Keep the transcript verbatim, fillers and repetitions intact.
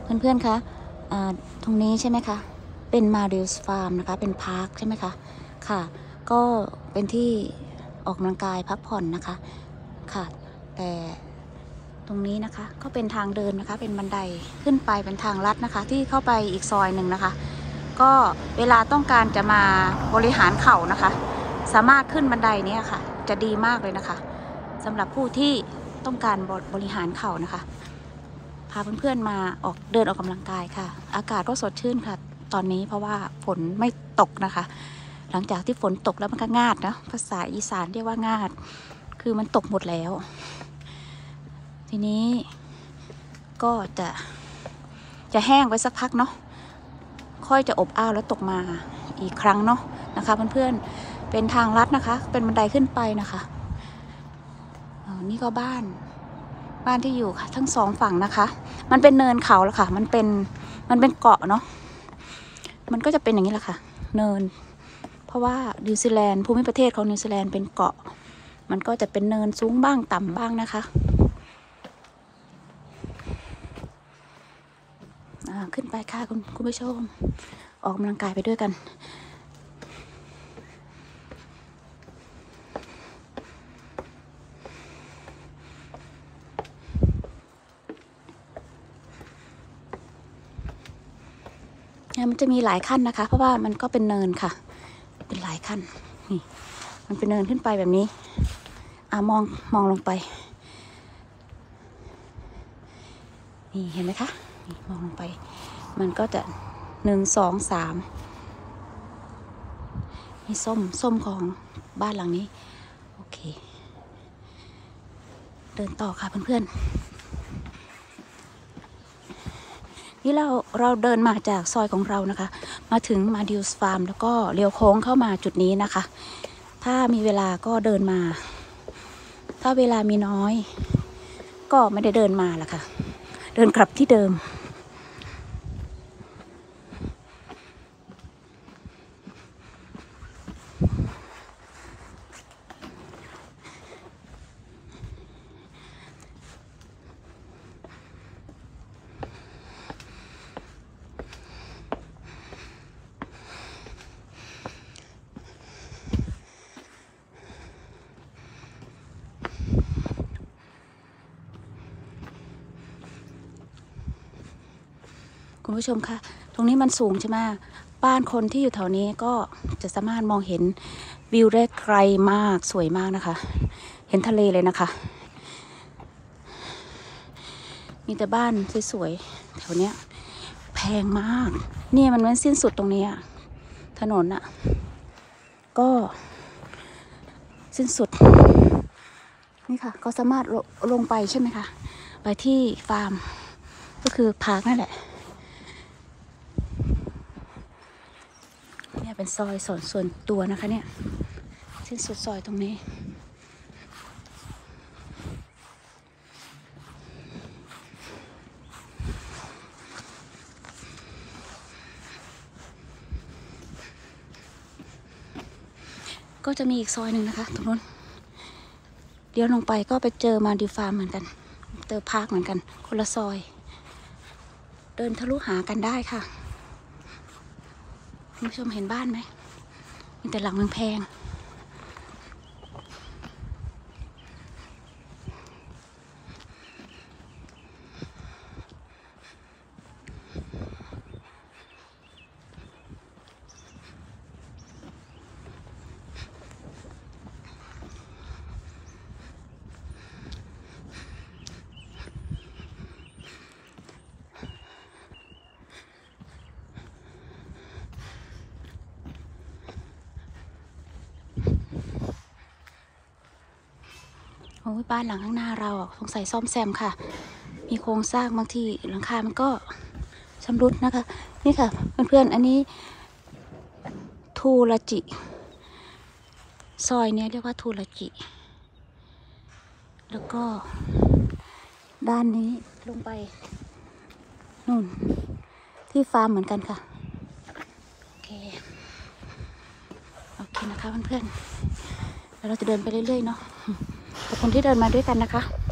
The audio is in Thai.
เพื่อนๆคะตรงนี้ใช่ไหมคะเป็นมาริลส์ฟาร์มนะคะเป็นพาร์คใช่ไหมคะค่ะก็เป็นที่ออกกำลังกายพักผ่อนนะคะค่ะแต่ตรงนี้นะคะก็เป็นทางเดินนะคะเป็นบันไดขึ้นไปเป็นทางลัดนะคะที่เข้าไปอีกซอยหนึ่งนะคะก็เวลาต้องการจะมาบริหารเข่านะคะสามารถขึ้นบันไดนี้ค่ะจะดีมากเลยนะคะสำหรับผู้ที่ต้องการบริหารเข่านะคะพาเพื่อนๆมาออกเดินออกกำลังกายค่ะอากาศก็สดชื่นค่ะตอนนี้เพราะว่าฝนไม่ตกนะคะหลังจากที่ฝนตกแล้วมันก็งาดนะภาษาอีสานเรียกว่างาดคือมันตกหมดแล้วทีนี้ก็จะจะแห้งไว้สักพักเนาะค่อยจะอบอ้าวแล้วตกมาอีกครั้งเนาะนะคะเพื่อนๆเป็นทางลัดนะคะเป็นบันไดขึ้นไปนะคะนี่ก็บ้านบ้านที่อยู่ค่ะทั้งสองฝั่งนะคะมันเป็นเนินเขาแล้วค่ะมันเป็นมันเป็นเกาะเนาะมันก็จะเป็นอย่างนี้แหละค่ะเนินเพราะว่านิวซีแลนด์ภูมิประเทศของนิวซีแลนด์เป็นเกาะมันก็จะเป็นเนินสูงบ้างต่ำบ้างนะคะขึ้นไปค่ะคุณคุณผู้ชมออกกำลังกายไปด้วยกันมันจะมีหลายขั้นนะคะเพราะว่ามันก็เป็นเนินค่ะเป็นหลายขั้นนี่มันเป็นเนินขึ้นไปแบบนี้อ่ะมองมองลงไปนี่เห็นไหมคะนี่มองลงไปมันก็จะหนึ่งสองสามนี่ส้มส้มของบ้านหลังนี้โอเคเดินต่อค่ะเพื่อนๆนี่เราเราเดินมาจากซอยของเรานะคะมาถึงมาดิลส์ฟาร์มแล้วก็เลี้ยวโค้งเข้ามาจุดนี้นะคะถ้ามีเวลาก็เดินมาถ้าเวลามีน้อยก็ไม่ได้เดินมาละค่ะเดินกลับที่เดิมคุณผู้ชมคะตรงนี้มันสูงใช่ไหมบ้านคนที่อยู่แถวนี้ก็จะสามารถมองเห็นวิวได้ไกลมากสวยมากนะคะเห็นทะเลเลยนะคะมีแต่บ้านสวยๆแถวเนี้ยแพงมากนี่มันไม่สิ้นสุดตรงนี้อะถนนอะก็สิ้นสุดนี่ค่ะก็สามารถลงไปใช่ไหมคะไปที่ฟาร์มก็คือพาร์คนั่นแหละเนี่ยเป็นซอยส่วนส่วนตัวนะคะเนี่ยสิ้นสุดซอยตรงนี้ก็จะมีอีกซอยหนึ่งนะคะตรงนู้นเดี๋ยวลงไปก็ไปเจอมาดิลฟาร์มเหมือนกันเจอพาร์คเหมือนกันคนละซอยเดินทะลุหากันได้ค่ะคุณผู้ชมเห็นบ้านไหมมีแต่หลังแพงโอ้ยบ้านหลังข้างหน้าเราสงสัยซ่อมแซมค่ะมีโครงสร้างบางที่หลังคามันก็ชำรุดนะคะนี่ค่ะเพื่อนๆอันนี้ทูราจิซอยนี้เรียกว่าทูราจิแล้วก็ด้านนี้ลงไปนู่นที่ฟาร์มเหมือนกันค่ะโอเคโอเคนะคะเพื่อนๆแล้วเราจะเดินไปเรื่อยๆเนาะขอบคุณที่เดินมาด้วยกันนะคะ